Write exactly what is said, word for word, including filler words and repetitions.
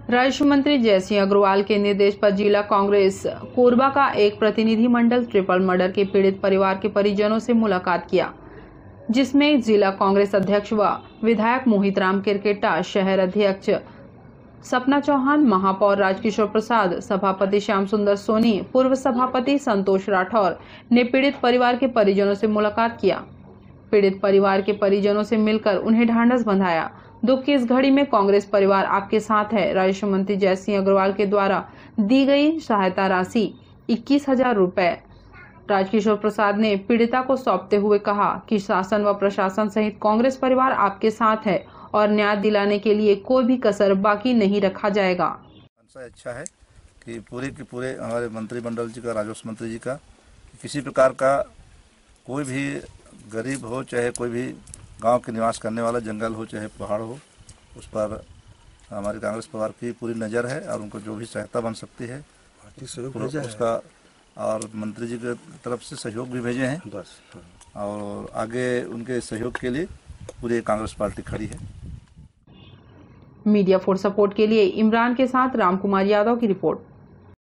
राजस्व मंत्री जयसिंह अग्रवाल के निर्देश पर जिला कांग्रेस कोरबा का एक प्रतिनिधि मंडल ट्रिपल मर्डर के पीड़ित परिवार के परिजनों से मुलाकात किया, जिसमें जिला कांग्रेस अध्यक्ष व विधायक मोहित राम किरकेटा, शहर अध्यक्ष सपना चौहान, महापौर राजकिशोर प्रसाद, सभापति श्याम सुंदर सोनी, पूर्व सभापति संतोष राठौर ने पीड़ित परिवार के परिजनों से मुलाकात किया। पीड़ित परिवार के परिजनों से मिलकर उन्हें ढांढस बंधाया। दुख की इस घड़ी में कांग्रेस परिवार आपके साथ है। राजस्व मंत्री जयसिंह अग्रवाल के द्वारा दी गई सहायता राशि इक्कीस हजार रुपए राजकिशोर प्रसाद ने पीड़िता को सौंपते हुए कहा कि शासन व प्रशासन सहित कांग्रेस परिवार आपके साथ है और न्याय दिलाने के लिए कोई भी कसर बाकी नहीं रखा जाएगा। अच्छा है कि पूरे के पूरे हमारे मंत्रिमंडल जी का, राजस्व मंत्री जी का, किसी प्रकार का कोई भी गरीब हो, चाहे कोई भी गांव के निवास करने वाला, जंगल हो चाहे पहाड़ हो, उस पर हमारी कांग्रेस परिवार की पूरी नज़र है और उनको जो भी सहायता बन सकती है उसका, और मंत्री जी की तरफ से सहयोग भी भेजे हैं बस, और आगे उनके सहयोग के लिए पूरी कांग्रेस पार्टी खड़ी है। मीडिया फॉर सपोर्ट के लिए इमरान के साथ रामकुमार यादव की रिपोर्ट।